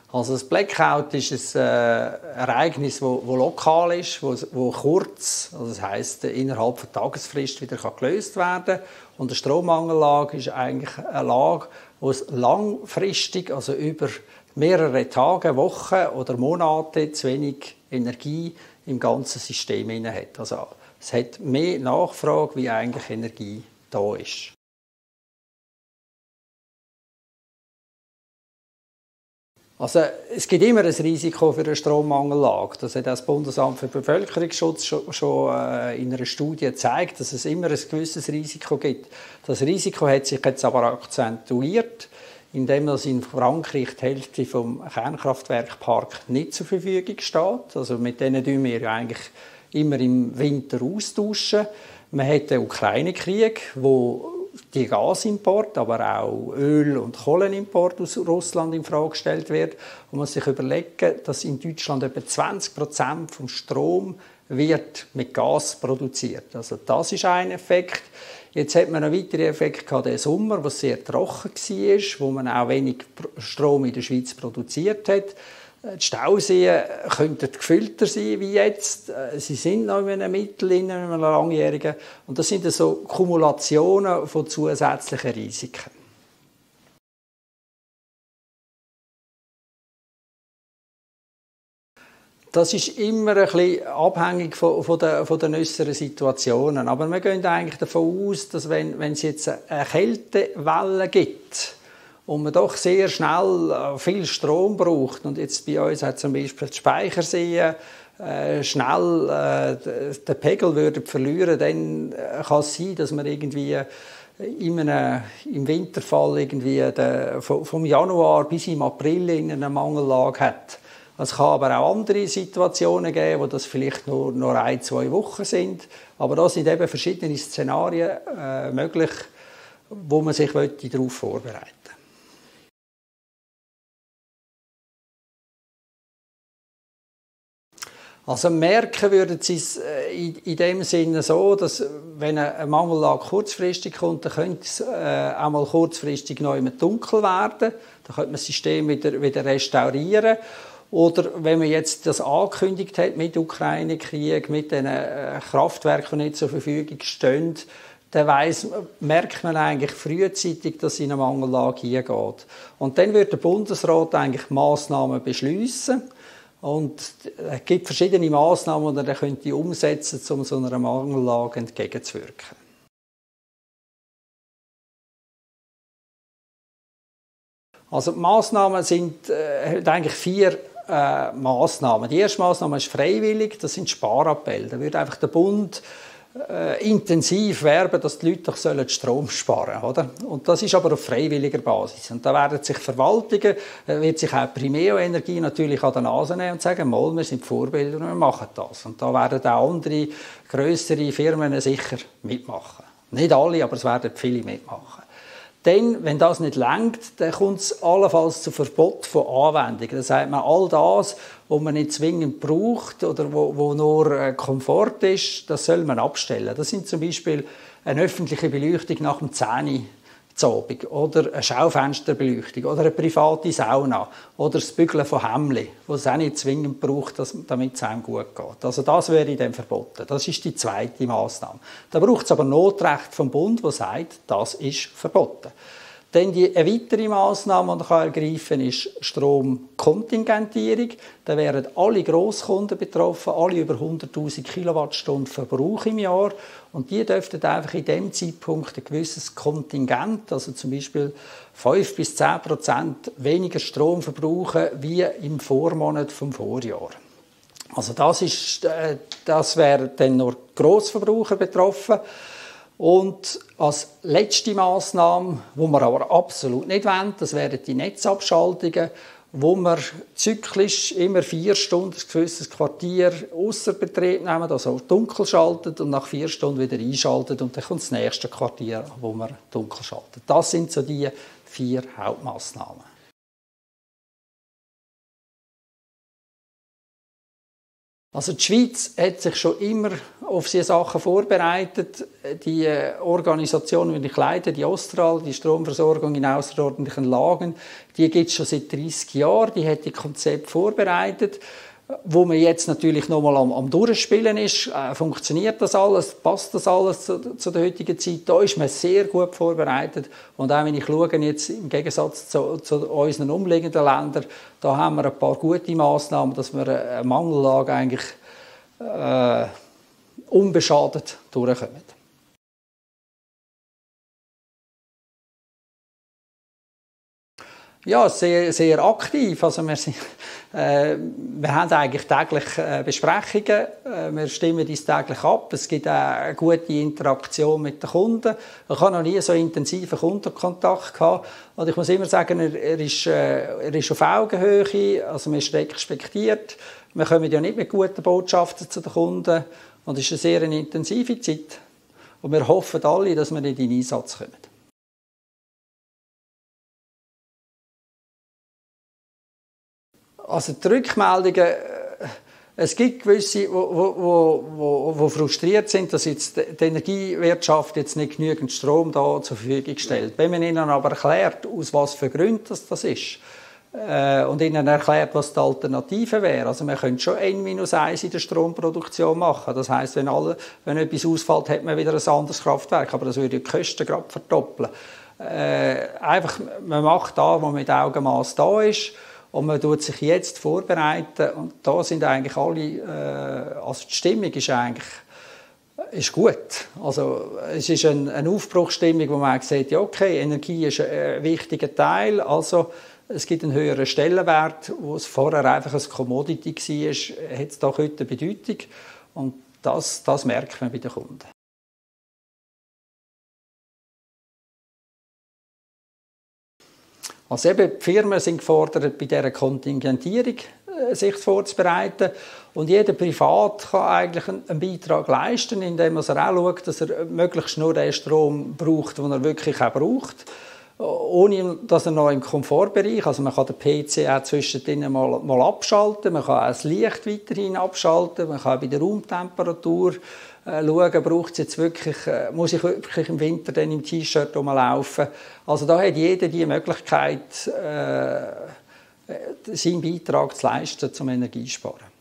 Also das Blackout ist ein Ereignis, das lokal ist, wo kurz, also das heisst innerhalb von Tagesfrist wieder gelöst werden kann. Und eine Strommangellage ist eigentlich eine Lage, wo es langfristig, also über mehrere Tage, Wochen oder Monate zu wenig Energie im ganzen System hat. Also es hat mehr Nachfrage, wie eigentlich Energie da ist. Also, es gibt immer ein Risiko für eine Strommangellage. Das hat auch das Bundesamt für Bevölkerungsschutz schon in einer Studie gezeigt, dass es immer ein gewisses Risiko gibt. Das Risiko hat sich jetzt aber akzentuiert, indem in Frankreich die Hälfte vom Kernkraftwerkpark nicht zur Verfügung steht. Also mit denen tauschen wir ja eigentlich immer im Winter austauschen. Man hat den Ukraine-Krieg, wo die Gasimport, aber auch Öl- und Kohlenimport aus Russland in Frage gestellt wird. Und man muss sich überlegen, dass in Deutschland etwa 20% vom Strom wird mit Gas produziert. Also das ist ein Effekt. Jetzt hat man einen weiteren Effekt gehabt, den Sommer, was sehr trocken war, wo man auch wenig Strom in der Schweiz produziert hat. Die Stauseen könnten gefüllter sein wie jetzt. Sie sind noch in einem Mittel, in einem langjährigen. Und das sind so Kumulationen von zusätzlichen Risiken. Das ist immer ein bisschen abhängig von den äußeren Situationen. Aber wir gehen eigentlich davon aus, dass wenn es jetzt eine Kältewelle gibt, und man doch sehr schnell viel Strom braucht, und jetzt bei uns hat zum Beispiel die Speicherseen schnell den Pegel würden verlieren, dann kann es sein, dass man irgendwie im Winterfall irgendwie vom Januar bis im April in einer Mangellage hat. Es kann aber auch andere Situationen geben, wo das vielleicht nur 1-2 Wochen sind. Aber da sind eben verschiedene Szenarien möglich, wo man sich darauf vorbereiten möchte. Also merken würden Sie es in dem Sinne so, dass wenn eine Mangellage kurzfristig kommt, dann könnte es auch mal kurzfristig neu dunkel werden. Dann könnte man das System wieder restaurieren. Oder wenn man jetzt das angekündigt hat mit dem Ukraine-Krieg, mit den Kraftwerken, die nicht zur Verfügung stehen, dann merkt man eigentlich frühzeitig, dass es in eine Mangellage hingeht. Und dann wird der Bundesrat eigentlich Massnahmen beschließen. Und es gibt verschiedene Massnahmen, die er könnte umsetzen könnte, um so einer Mangellage entgegenzuwirken. Also die Massnahmen sind eigentlich 4 Massnahmen. Die erste Massnahme ist freiwillig, das sind Sparappelle. Da wird einfach der Bund intensiv werben, dass die Leute doch Strom sparen sollen, oder? Und das ist aber auf freiwilliger Basis. Und da werden sich Verwaltungen, wird sich auch Primeo-Energie natürlich an der Nase nehmen und sagen, mal, wir sind Vorbilder und wir machen das. Und da werden auch andere, grössere Firmen sicher mitmachen. Nicht alle, aber es werden viele mitmachen. Dann, wenn das nicht reicht, dann kommt es allenfalls zu Verbot von Anwendungen. Das sagt man, all das, was man nicht zwingend braucht oder wo nur Komfort ist, das soll man abstellen. Das sind zum Beispiel eine öffentliche Beleuchtung nach dem 10 Uhr oder eine Schaufensterbeleuchtung oder eine private Sauna oder das Bügeln von Hemdli, das es auch nicht zwingend braucht, damit es einem gut geht. Also das wäre dann verboten. Das ist die zweite Massnahme. Da braucht es aber Notrecht vom Bund, das sagt, das ist verboten. Dann eine weitere Massnahme, die man ergreifen kann, ist Stromkontingentierung. Da wären alle Grosskunden betroffen, alle über 100'000 Kilowattstunden Verbrauch im Jahr. Und die dürften einfach in dem Zeitpunkt ein gewisses Kontingent, also zum Beispiel 5-10% weniger Strom verbrauchen, wie im Vormonat vom Vorjahr. Also das wäre dann nur Grossverbraucher betroffen. Und als letzte Massnahme, die wir aber absolut nicht wollen, das wären die Netzabschaltungen, wo wir zyklisch immer 4 Stunden, ein gewisses Quartier ausser Betrieb nehmen, also dunkel schalten und nach 4 Stunden wieder einschalten und dann kommt das nächste Quartier, wo wir dunkel schalten. Das sind so die 4 Hauptmassnahmen. Also die Schweiz hat sich schon immer auf diese Sachen vorbereitet. Die Organisation, die ich leite, die Ostral, die Stromversorgung in außerordentlichen Lagen, die gibt es schon seit 30 Jahren. Die hat die Konzept vorbereitet. Wo man jetzt natürlich noch mal am Durchspielen ist, funktioniert das alles, passt das alles zu der heutigen Zeit, da ist man sehr gut vorbereitet. Und auch wenn ich schaue, jetzt im Gegensatz zu unseren umliegenden Ländern, da haben wir ein paar gute Massnahmen, dass wir eine Mangellage eigentlich unbeschadet durchkommen. Ja, sehr, sehr aktiv. Also wir haben eigentlich täglich Besprechungen. Wir stimmen uns täglich ab. Es gibt auch eine gute Interaktion mit den Kunden. Ich habe noch nie so intensiven Kundenkontakt gehabt. Und ich muss immer sagen, er ist auf Augenhöhe. Also man ist respektiert. Wir kommen ja nicht mit guten Botschaften zu den Kunden. Und es ist eine sehr intensive Zeit. Und wir hoffen alle, dass wir in den Einsatz kommen. Also die Rückmeldungen, es gibt gewisse, die frustriert sind, dass jetzt die Energiewirtschaft jetzt nicht genügend Strom da zur Verfügung stellt. Wenn man ihnen aber erklärt, aus was für Gründen das ist, und ihnen erklärt, was die Alternative wäre. Also man könnte schon N-1 in der Stromproduktion machen. Das heisst, wenn etwas ausfällt, hat man wieder ein anderes Kraftwerk. Aber das würde die Kosten gerade verdoppeln. Einfach, man macht da, wo mit Augenmaß da ist. Und man tut sich jetzt vorbereiten. Und da sind eigentlich alle, also die Stimmung ist gut. Also es ist eine Aufbruchsstimmung, wo man sagt, ja okay, Energie ist ein wichtiger Teil. Also es gibt einen höheren Stellenwert, wo es vorher einfach ein Commodity war, hat es doch heute eine Bedeutung. Und das merkt man bei den Kunden. Also eben, die Firmen sind gefordert, bei dieser Kontingentierung sich vorzubereiten. Und jeder Privat kann eigentlich einen Beitrag leisten, indem er auch schaut, dass er möglichst nur den Strom braucht, den er wirklich auch braucht. Ohne dass er noch im Komfortbereich, also man kann den PC auch zwischendrin mal abschalten, man kann auch das Licht weiterhin abschalten, man kann auch bei der Raumtemperatur schauen, braucht es jetzt wirklich, muss ich wirklich im Winter dann im T-Shirt rumlaufen. Also da hat jeder die Möglichkeit, seinen Beitrag zu leisten zum Energiesparen.